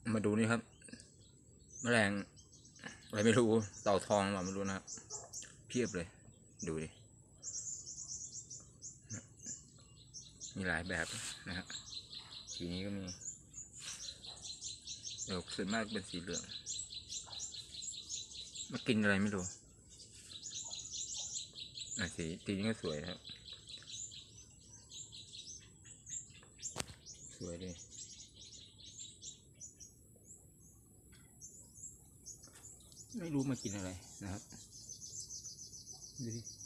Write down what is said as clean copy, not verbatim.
มาดูนี่ครับแมลงอะไรไม่รู้เต่าทองหรือไม่รู้นะครับเพียบเลยดูดิมีหลายแบบนะครับสีนี้ก็มีเดี๋ยวส่วนมากเป็นสีเหลืองมากินอะไรไม่รู้สีนี้ก็สวยครับสวยเลยไม่รู้มากินอะไรนะครับดูดิ